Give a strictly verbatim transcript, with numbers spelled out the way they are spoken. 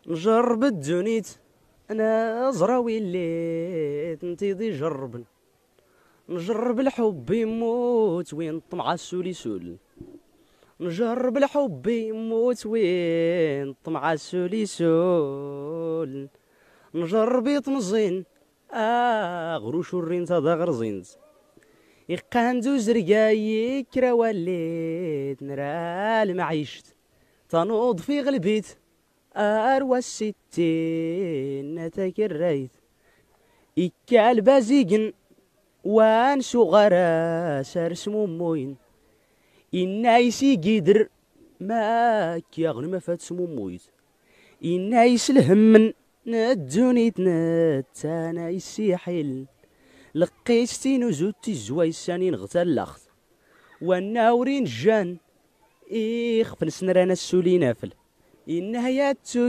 نجرب الدونيت انا زراوي اللي تنتيضي جربن. نجرب الحب يموت وين طمع السولي سول. نجرب الحب يموت وين طمع السولي سول. نجرب يطنزين آه غروش الرين تدا غرزينز. يقاندو زرقاي كرا وليت نرى المعيشت تنوض في غلبيت أروى الستين نتكريت. إكال بازيقن وان غرا سار سموموين. إنايسي قدر ما كيغن ما فات سمومويت. إنايس الهم ندونيت نتانا يسيحل. لقيستين وزوتي الزوايسانين غتالخت والناورين جان إيخ فنسنرانا السولي نافل. إنها يا